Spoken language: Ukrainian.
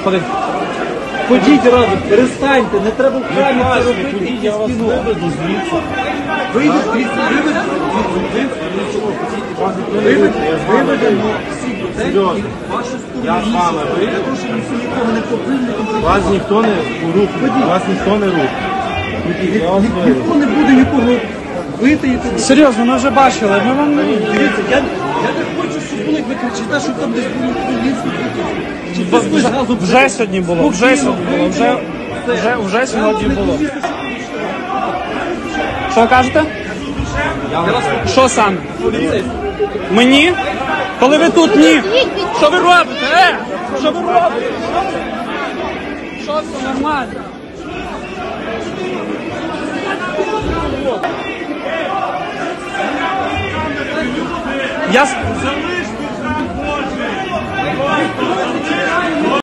Ходи. Ходіть разом, перестаньте, не треба в храмі це робити. Я вас виведу звідси. Виведемо всіх людей і вашу сторону. Я з вами вийду. Для того, щоб ніхто нікого не побив, Вас ніхто не рухає. Вас ніхто не рухає. Я вас виведу. ніхто не буде нікого бити і туди. Серйозно, ми вже бачили. Ми вам не... Дивіться, я не хочу, щоб були, як ви кричите, що там десь були поліції. Вже сьогодні було, вже сьогодні було, вже сьогодні було. Що кажете? Що саме? Мені? Коли ви тут ні? Що ви робите? Що ви робите? Що це нормально? Я...